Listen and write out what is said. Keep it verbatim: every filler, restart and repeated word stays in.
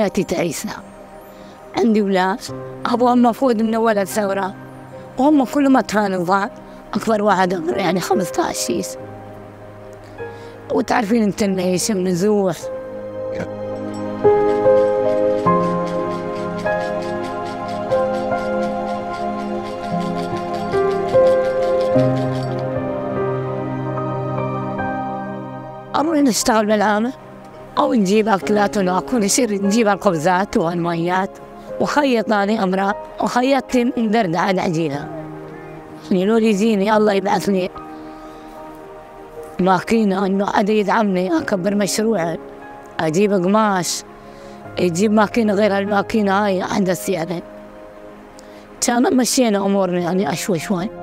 حياتي تعيسة. عندي ولاد أبوهم المفروض من أول الثورة، وهم كلهم أتران ضاع. أكبر واحد عمره يعني خمسة عشر شيس، وتعرفين أنت العيشة منزوح. أروح نشتغل بالعامة أو نجيب أكلات وناكل، يصير نجيب الخبزات والميات، وخيط أنا أمرأة وخيطت مدردة على عجينة. يعني لو يجيني الله يبعث لي ماكينة إنه حدا يدعمني أكبر مشروعي، أجيب قماش، يجيب ماكينة غير الماكينة هاي أحدث يعني، كان مشينا أمورنا يعني أشوي شوي.